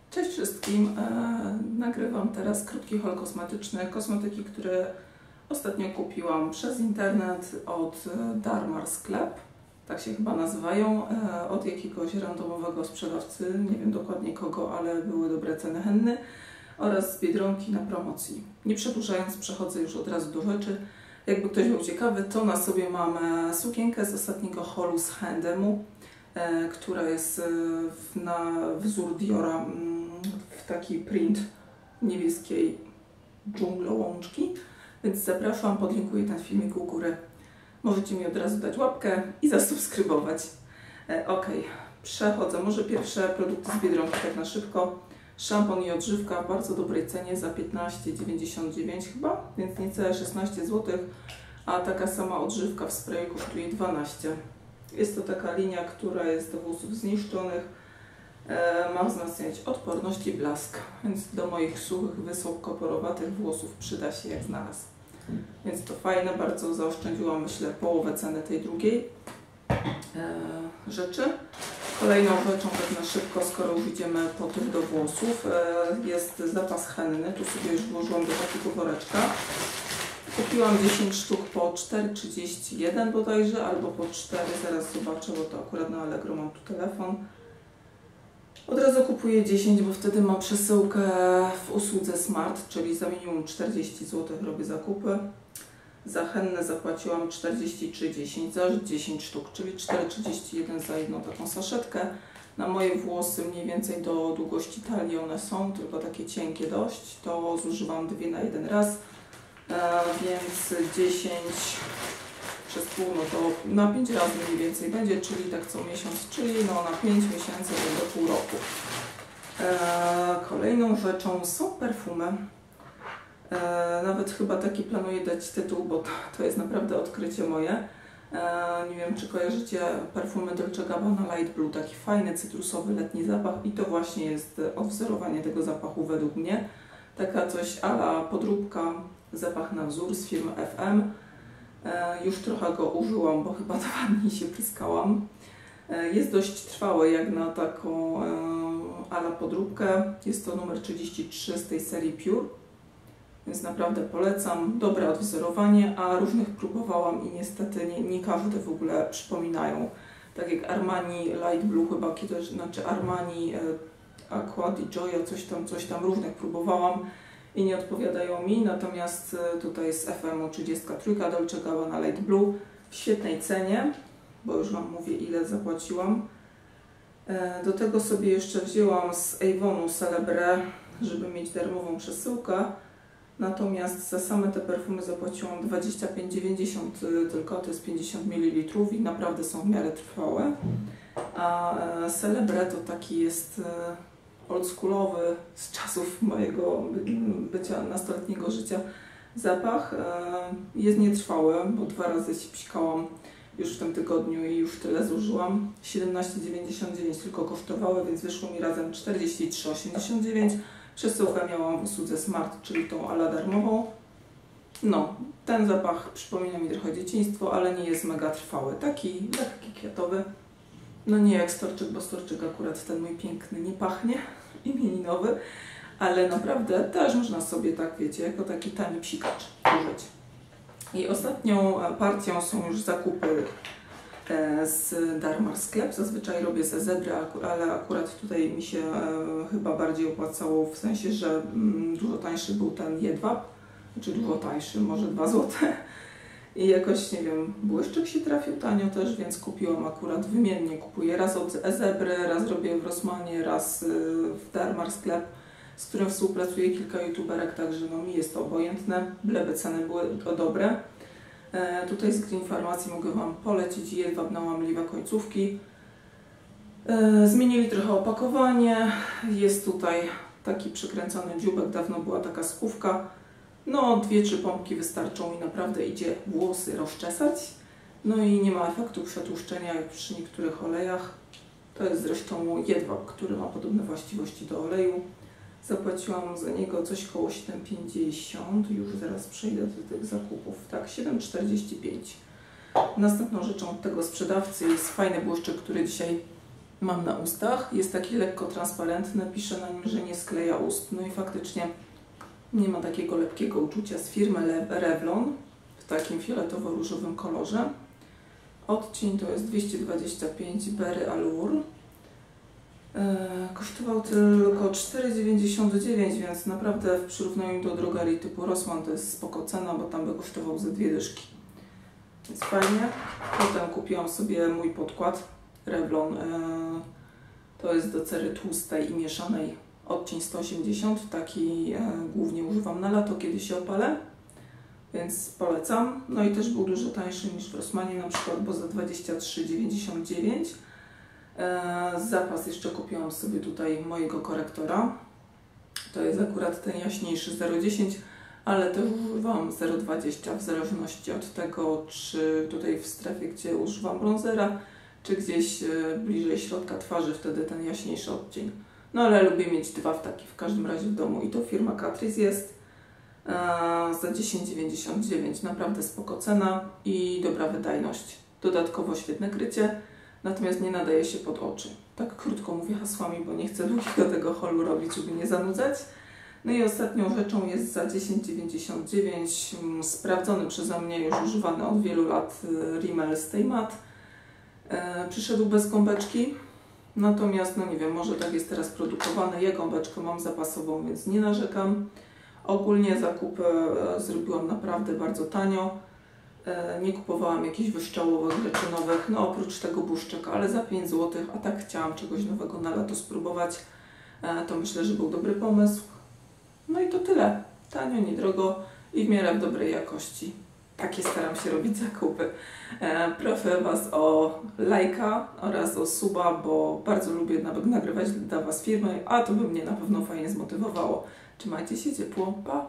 Cześć wszystkim, nagrywam teraz krótki haul kosmetyczny. Kosmetyki, które ostatnio kupiłam przez internet od Darmar Sklep, tak się chyba nazywają, od jakiegoś randomowego sprzedawcy, nie wiem dokładnie kogo, ale były dobre ceny Henny, oraz z Biedronki na promocji. Nie przedłużając, przechodzę już od razu do rzeczy. Jakby ktoś był ciekawy, to na sobie mam sukienkę z ostatniego haulu z H&M-u, która jest na wzór Diora, w taki print niebieskiej dżunglołączki, więc zapraszam, podlinkuję ten filmik u góry. Możecie mi od razu dać łapkę i zasubskrybować. Ok, przechodzę. Może pierwsze produkty z Biedronki tak na szybko. Szampon i odżywka w bardzo dobrej cenie za 15,99 chyba, więc niecałe 16 zł, a taka sama odżywka w sprayu kosztuje 12. Jest to taka linia, która jest do włosów zniszczonych. Ma wzmacniać odporność i blask, więc do moich suchych, wysokoporowatych włosów przyda się jak znalazł. Więc to fajne, bardzo zaoszczędziłam, myślę, połowę ceny tej drugiej rzeczy. Kolejną rzeczą, tak na szybko, skoro już idziemy po tych do włosów, jest zapas henny. Tu sobie już włożyłam do takiego woreczka. Kupiłam 10 sztuk po 4,31 bodajże, albo po 4, zaraz zobaczę, bo to akurat na Allegro mam tu telefon. Od razu kupuję 10, bo wtedy mam przesyłkę w usłudze Smart, czyli za minimum 40 zł robię zakupy. Za hennę zapłaciłam 43,10 za 10 sztuk, czyli 4,31 za jedną taką saszetkę. Na moje włosy mniej więcej do długości talii one są, tylko takie cienkie dość. To zużywam 2 na jeden raz, więc 10 przez pół, no to na 5 razy mniej więcej będzie, czyli tak co miesiąc, czyli no na 5 miesięcy do pół roku. Kolejną rzeczą są perfumy. Nawet chyba taki planuję dać tytuł, bo to jest naprawdę odkrycie moje. Nie wiem, czy kojarzycie perfumy Dolce Gabbana Light Blue, taki fajny, cytrusowy, letni zapach i to właśnie jest odwzorowanie tego zapachu według mnie. Taka coś a la podróbka, zapach na wzór z firmy FM. Już trochę go użyłam, bo chyba 2 dni się pryskałam. Jest dość trwały jak na taką a la podróbkę. Jest to numer 33 z tej serii Pure, więc naprawdę polecam. Dobre odwzorowanie, a różnych próbowałam i niestety nie każde w ogóle przypominają. Tak jak Armani Light Blue chyba kiedyś, znaczy Armani Aqua di Gioia, coś tam różnych próbowałam i nie odpowiadają mi, natomiast tutaj z FM-u 33 Dolce Gabbana Light Blue w świetnej cenie, bo już Wam mówię, ile zapłaciłam. Do tego sobie jeszcze wzięłam z Avonu Celebre, żeby mieć darmową przesyłkę, natomiast za same te perfumy zapłaciłam 25,90 tylko, to jest 50 ml i naprawdę są w miarę trwałe. A Celebre to taki jest oldschoolowy z czasów mojego bycia, nastoletniego życia zapach. Jest nietrwały, bo 2 razy się psikałam już w tym tygodniu i już tyle zużyłam. 17,99 tylko kosztowały, więc wyszło mi razem 43,89. Przesyłkę miałam w usłudze Smart, czyli tą ala darmową. No, ten zapach przypomina mi trochę dzieciństwo, ale nie jest mega trwały. Taki lekki, kwiatowy. No nie jak Storczyk, bo Storczyk akurat ten mój piękny nie pachnie, imieninowy, ale naprawdę też można sobie tak, wiecie, jako taki tani psikacz użyć. I ostatnią partią są już zakupy z Darmar Sklep. Zazwyczaj robię ze Zebry, ale akurat tutaj mi się chyba bardziej opłacało, w sensie, że dużo tańszy był ten jedwab, znaczy dużo tańszy, może 2 zł. I jakoś, nie wiem, błyszczyk się trafił tanio też, więc kupiłam akurat wymiennie. Kupuję raz od Zebry, raz robię w Rossmanie, raz w Darmar Sklep, z którym współpracuję kilka youtuberek, także no mi jest to obojętne, byleby ceny były dobre. Tutaj z informacji mogę Wam polecić jedwab na łamliwe końcówki. Zmienili trochę opakowanie, jest tutaj taki przykręcony dzióbek, dawno była taka skówka. No 2-3 pompki wystarczą i naprawdę idzie włosy rozczesać. No i nie ma efektu przetłuszczenia jak przy niektórych olejach. To jest zresztą jedwab, który ma podobne właściwości do oleju. Zapłaciłam za niego coś koło 7,50. Już zaraz przejdę do tych zakupów. Tak, 7,45. Następną rzeczą od tego sprzedawcy jest fajny błyszczyk, który dzisiaj mam na ustach. Jest taki lekko transparentny, pisze na nim, że nie skleja ust. No i faktycznie nie ma takiego lepkiego uczucia z firmy Revlon w takim fioletowo-różowym kolorze. Odcień to jest 225 Berry Allure. Kosztował tylko 4,99, więc naprawdę w przyrównaniu do drogerii typu Rossmann to jest spoko cena, bo tam by kosztował ze 2 dyszki. Więc fajnie. Potem kupiłam sobie mój podkład Revlon. To jest do cery tłustej i mieszanej, odcień 180. Taki głównie używam na lato, kiedy się opalę, więc polecam. No i też był dużo tańszy niż w Rossmanie na przykład, bo za 23,99. Zapas jeszcze kupiłam sobie tutaj mojego korektora. To jest akurat ten jaśniejszy 0,10, ale też używam 0,20 w zależności od tego, czy tutaj w strefie, gdzie używam bronzera, czy gdzieś bliżej środka twarzy, wtedy ten jaśniejszy odcień. No ale lubię mieć dwa w każdym razie w domu i to firma Catrice jest za 10,99. Naprawdę spoko cena i dobra wydajność. Dodatkowo świetne krycie, natomiast nie nadaje się pod oczy. Tak krótko mówię hasłami, bo nie chcę długiego tego holu robić, żeby nie zanudzać. No i ostatnią rzeczą jest za 10,99 sprawdzony przeze mnie, już używany od wielu lat Rimmel Stay Matte. Przyszedł bez gąbeczki, natomiast no nie wiem, może tak jest teraz produkowany. Ja gąbeczkę mam zapasową, więc nie narzekam. Ogólnie zakupy zrobiłam naprawdę bardzo tanio. Nie kupowałam jakichś wyszczałowych rzeczy nowych, no oprócz tego błyszczyka, ale za 5 zł, a tak chciałam czegoś nowego na lato spróbować, to myślę, że był dobry pomysł. No i to tyle. Tanio, niedrogo i w miarę w dobrej jakości. Takie staram się robić zakupy. Proszę Was o lajka oraz o suba, bo bardzo lubię nagrywać dla Was filmy, a to by mnie na pewno fajnie zmotywowało. Trzymajcie się ciepło, pa!